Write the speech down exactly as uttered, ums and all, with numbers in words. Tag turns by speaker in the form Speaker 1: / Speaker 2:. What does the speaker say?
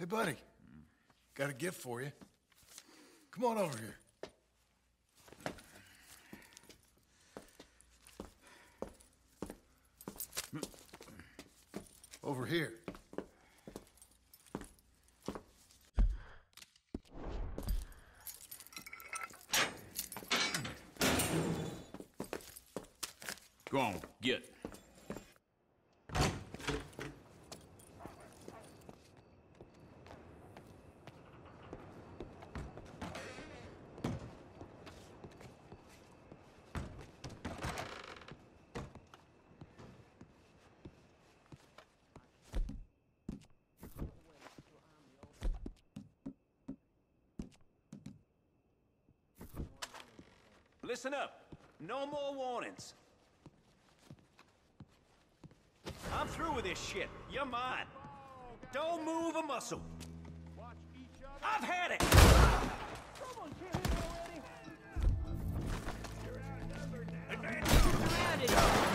Speaker 1: buddy. Got a gift for you. Come on over here. Over here.
Speaker 2: Go on, get.
Speaker 3: Listen up. No more warnings. I'm through with this shit. You're mine. Don't move a muscle. I've had it!
Speaker 4: Someone kill him already! You're outnumbered now. Advance!